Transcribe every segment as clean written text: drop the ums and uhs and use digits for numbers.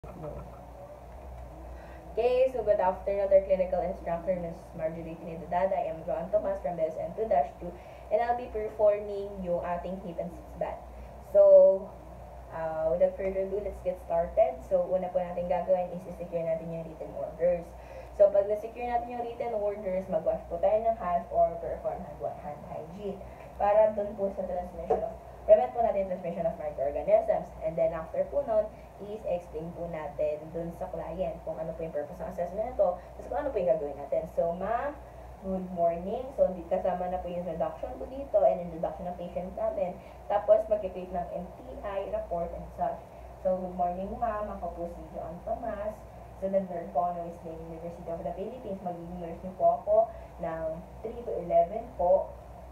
Okay, so good afternoon, our clinical instructor, Ms. Marjorie Trinidad. I am Joan Tomas from BSN 2-2, and I'll be performing yung ating hip and sitz bath. So, without further ado, let's get started. So, una po natin gagawin is secure natin yung written orders. So, pag na-secure natin yung written orders, mag-wash po tayo ng hands or perform hand hygiene para dun po sa prevent po natin transmission of microorganisms. And then, after po nun, is explain po natin dun sa client kung ano po yung purpose ng assessment nito, tapos kung ano po yung gagawin natin. So, ma'am, good morning. So, kasama na po yung introduction po dito and introduction ng patient natin. Tapos, mag-create ng MTI report and such. So, good morning, ma'am. Ako po si Joan Tomas. So, nurse po ako ng Wesleyan University of the Philippines. Magiging nurse niyo po ako ng 3 to 11 po,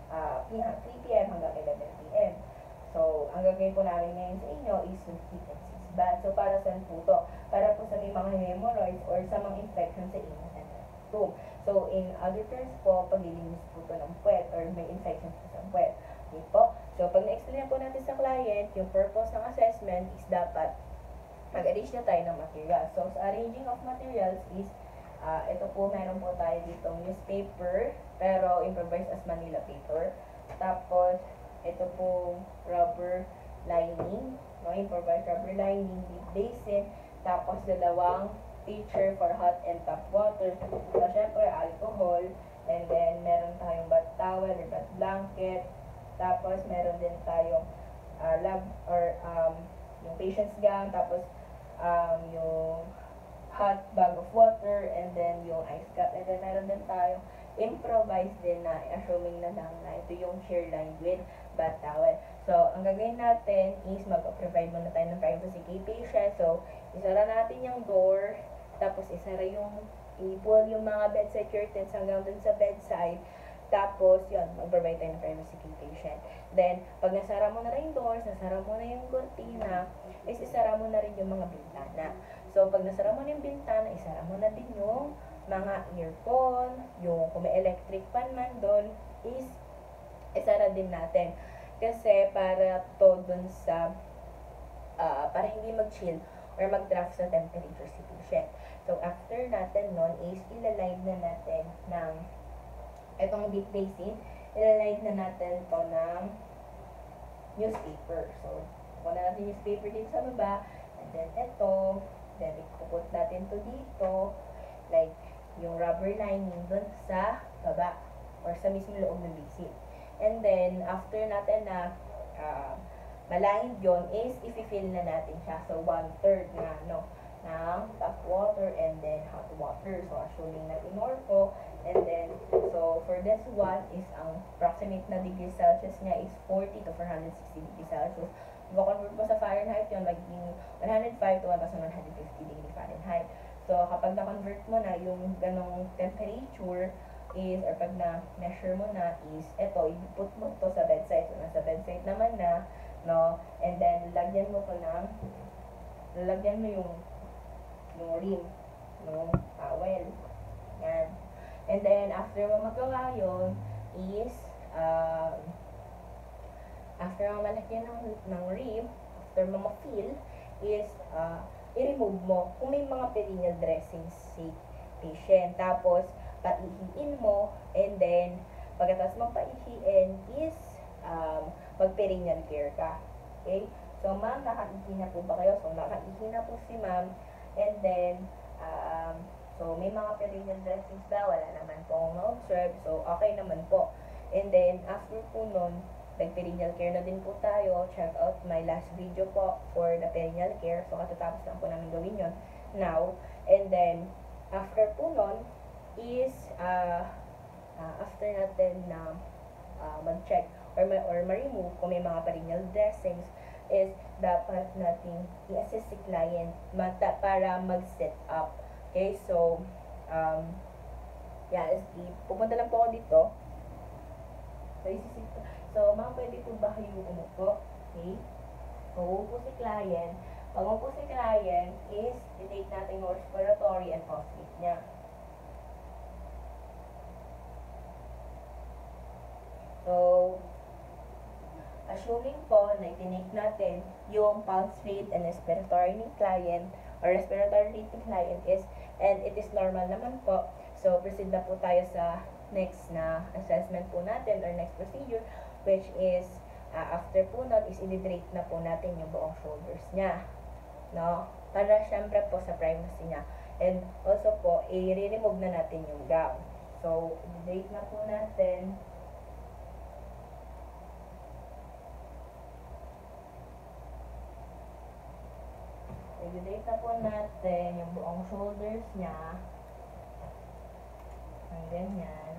3 p.m. hanggang 11 p.m. So, ang gagawin po namin ngayon sa inyo is yung hip and sitz bath. So, para saan po to? Para po sa may mga hemorrhoids or sa mga infection sa inyo and rectum. So, in other terms po, paglilinis po to ng puwet or may infection po sa puwet. Okay po? So, pag na-explain po natin sa client, yung purpose ng assessment is dapat mag-arrange na tayo ng materials. So, sa arranging of materials is, ito po, meron po tayo ditong newspaper, pero improvised as Manila paper. Tapos, ito po, rubber lining, no? Improvised rubber lining, deep basin, tapos dalawang pitcher for hot and tap water. So, syempre, alcohol, and then, meron tayong bath towel or bath blanket, tapos, meron din tayong lab, or yung patient's gown, tapos, yung hot bag of water, and then yung ice cup, and then meron din tayong improvised din na assuming na lang na ito yung shear line with bath towel. So, ang gagawin natin is mag-provide muna tayo ng privacy kay patient. So, isara natin yung door, tapos isara yung, i-pull yung mga bedside curtains hanggang dun sa bedside. Tapos, yun, mag-provide tayo ng privacy kay patient. Then, pag nasara mo na rin yung doors, nasara mo na yung cortina, is isara mo na rin yung mga bintana. So, pag nasara mo na yung bintana, isara mo na din yung mga earphone, yung kung may electric fan man doon, is isara din natin. Kasi para to dun sa, para hindi mag-chill or mag-draft sa temperature si patient. So, after natin nun is ilaline na natin ng itong deep basin, ilaline na natin to ng newspaper. So, kuha na natin newspaper dito sa baba, and then ito, then ikupot natin to dito, like, yung rubber lining dun sa baba or sa mismo loob ng basin. And then, after natin na malined yun, is i-fill na natin siya. So, 1/3 na, no, ng tap water and then hot water. So, assuming na inorko. And then, so, for this one is ang approximate na degree Celsius niya is 40 to 460 degrees Celsius. Kung convert mo sa Fahrenheit yun, magiging 105 to 1150 degree Fahrenheit. So, kapag na-convert mo na yung ganong temperature is, or pag na-measure mo na is, eto, i-put mo to sa bedside. So, nasa bedside naman na, no? And then, lalagyan mo yung rim, no? Towel. Yan. And then, after mo magawa yun, is, after mo malagyan ng rim, after mo ma-fill, is, i-remove mo kung may mga perineal dressings si patient. Tapos, paihiin mo, and then, pagkatapos mong paihiin is, mag-perineal care ka. Okay? So, ma'am, nakaihi na po ba kayo? So, nakaihi na po si ma'am, and then, so, may mga perineal dressings ba? Wala naman po akong na-observe. So, okay naman po. And then, after po nun, nag-perineal care na din po tayo. Check out my last video po for the perineal care. So, katatapos lang po namin gawin yun now. And then, after po nun, is, after natin na mag-check or ma-remove kung may mga perineal dressings, is dapat natin i-assist si client para mag-set up. Okay, so, yeah, pupunta lang po ako dito. So, ma'am, pwede po ba kayo umupo? Okay? So, umupo si client. Pag umupo si client is, i-take natin yung respiratory and pulse rate niya. So, assuming po na itinake natin yung pulse rate and respiratory ni client or respiratory rate ng client is, and it is normal naman po. So, proceed na po tayo sa next na assessment po natin or next procedure, which is, after po nun, is i-drape na po natin yung buong shoulders niya. No? Para syempre po sa privacy niya. And also po, i-remove na natin yung gown. So, i-drape na po natin. I-drape na po natin yung buong shoulders niya. Ang ganyan.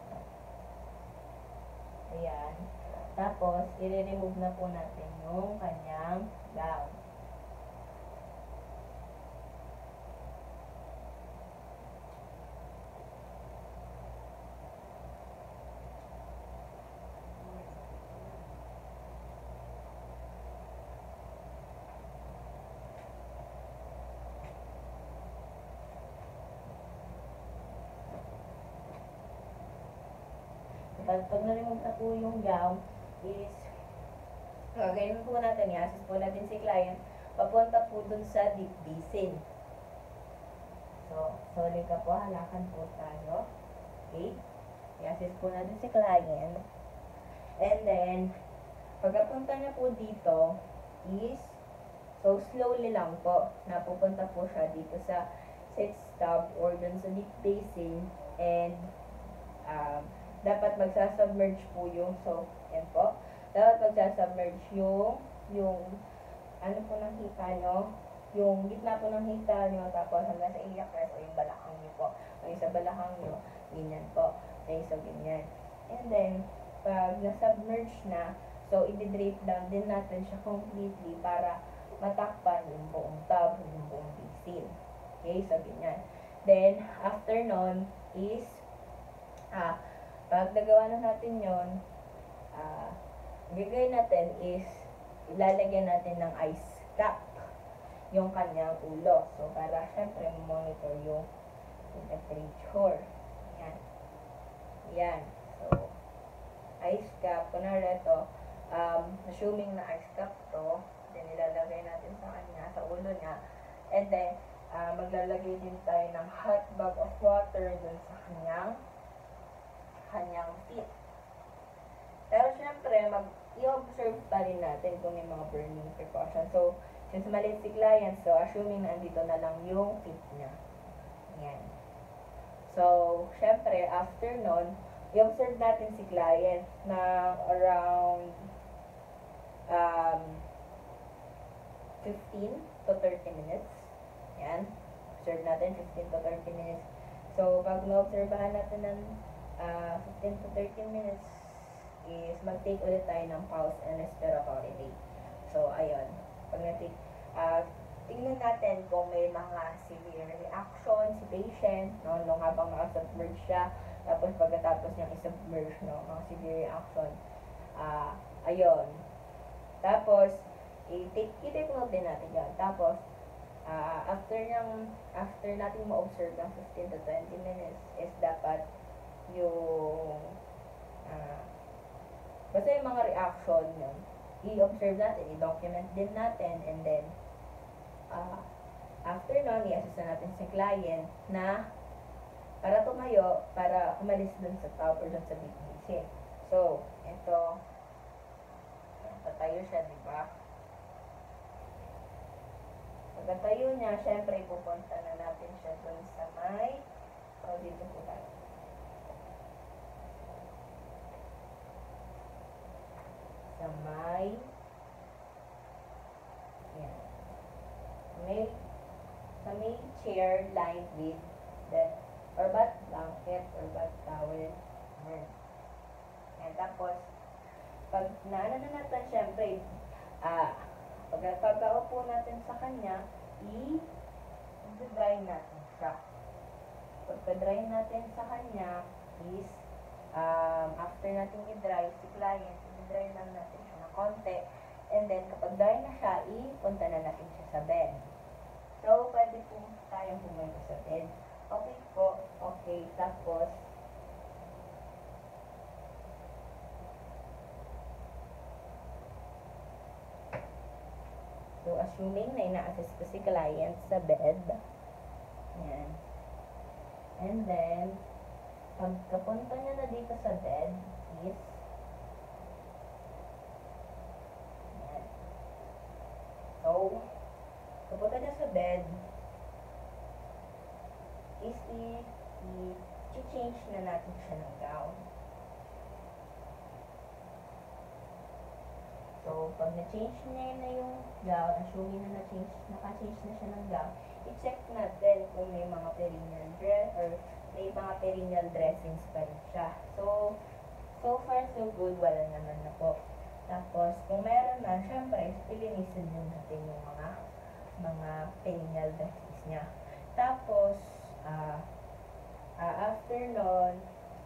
Ayan. Tapos, i-remove na po natin yung kanyang gown. Pag na-remove na po yung gown, is, ganyan po natin, i-assist po natin si client, papunta po dun sa deep basin. So, sorry ka po, halakan po tayo. Okay? I-assist po natin si client. And then, pagkapunta niya po dito, is, so slowly lang po, napupunta po siya dito sa sitz tub or dun sa deep basin, and, dapat magsasubmerge po yung, so, yan po, dapat magsasubmerge yung, ano po ng hita nyo, yung gitna po ng hita nyo, tapos hanggang sa iliac rest o yung balakang nyo po, o yung sa balakang nyo, ganyan po, okay, so ganyan. And then, pag na-submerge na, so, i-drape down din natin siya completely para matakpan yung buong tub, yung buong basin. Okay, so ganyan. Then, after nun, is, pag nagawa na natin yon, gagawin natin is, ilalagyan natin ng ice cap yung kanyang ulo. So, para syempre monitor yung temperature. Yan. Yan. So, ice cap. Kunwari ito, assuming na ice cap to, then ilalagay natin sa kanya, sa ulo niya. And then, maglalagay din tayo ng hot bag of water dun sa kanyang feet. Pero syempre, i-observe pa rin natin kung may mga burning precaution. So, since maliit si client, so assuming na andito na lang yung feet niya. Ayan. So, syempre, after nun, i-observe natin si client na around 15 to 30 minutes. Ayan. Observe natin 15 to 30 minutes. So, pag na-observehan natin ng 15 to 30 minutes is mag-take ulit tayo ng pulse and respiratory rate. So, ayun. Pag na-take, tingnan natin kung may mga severe reaction si patient, no, nung habang nakasubmerge siya, tapos pagkatapos niyang isubmerge, no, mga severe reaction. Ayun. Tapos, i-take note din natin yan. Tapos, after natin ma-observe ng 15 to 20 minutes is dapat yung basta yung mga reaction yun, i-observe natin, i-document din natin, and then after nun, i-assist na natin si client na para tumayo, para umalis dun sa top or dun sa big basin. So, ito, tatayo siya, diba? Pagkatayo niya, syempre, pupunta na natin siya dun sa may, so, dito po tayo. Sa may, yan. Sa may chair lined with that, or bath blanket, or bath towel. Yan. Tapos, pag naano na natin, syempre, pagkaupo natin sa kanya, i-dry natin siya. Pagka-dry natin sa kanya is, after natin i-dry si client, i-dry lang natin siya ng konti. And then, kapag dry na siya, ipunta na natin siya sa bed. So, pwede po tayong pumunta sa bed. Okay po. Okay. Tapos, so, So, assuming na ina-assess ko si client sa bed. Yan. And then, pagkapunta niya na dito sa bed is, yan. So, kapunta niya sa bed is i-change na natin siya ng gown. So, pag na-change niya na yung gown, assuming na naka-change na siya ng gown, i-check natin kung may mga perineal dress or may mga perineal dressings pa rin siya. So far so good, wala naman na po. Tapos, kung meron na, syempre, ilinisin din natin yung mga perineal dressings niya. Tapos, after nun,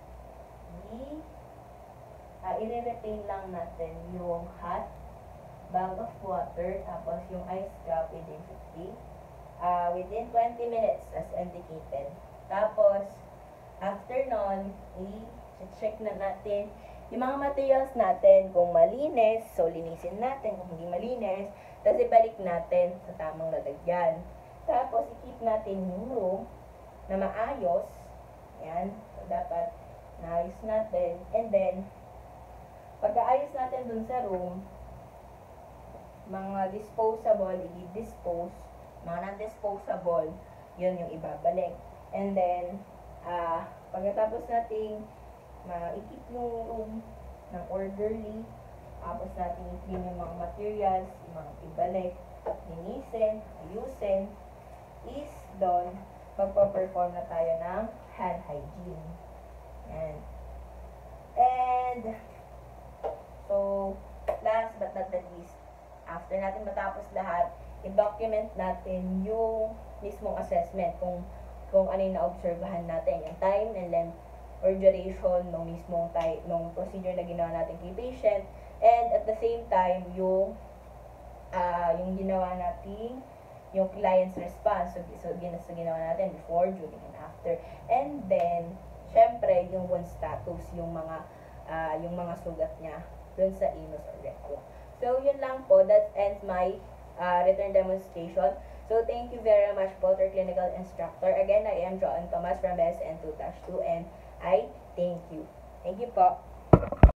i-retain lang natin yung hot bag of water, tapos yung ice cup within 20 minutes as indicated. Tapos, after nun, i-check na natin yung mga materials natin kung malinis, so linisin natin. Kung hindi malinis, tapos ibalik natin sa tamang lalagyan. Tapos, i-keep natin yung room na maayos. Yan. So, dapat naayos natin. And then, pagkaayos natin dun sa room, mga disposable, i-dispose. Mga non-disposable, yun yung ibabalik. And then, pagkatapos nating i-keep yung room ng orderly, tapos natin i-clean yung mga materials, yung mga ibalik, linisin, ayusin, is done, magpa-perform na tayo ng hand hygiene. And so, last but not the least, after natin matapos lahat, i-document natin yung mismong assessment, kung ano yung na-observahan natin, yung time and length or duration ng mismong nung procedure na ginawa natin kay patient, and at the same time, yung ginawa natin, yung client's response, so ginawa natin before, during, and after. And then, syempre, yung wound status, yung mga sugat niya dun sa anus or rectum. So, yun lang po. That ends my return demonstration. So, thank you very much po to our clinical instructor. Again, I am Joan Thomas from SN2-2, and I thank you. Thank you po.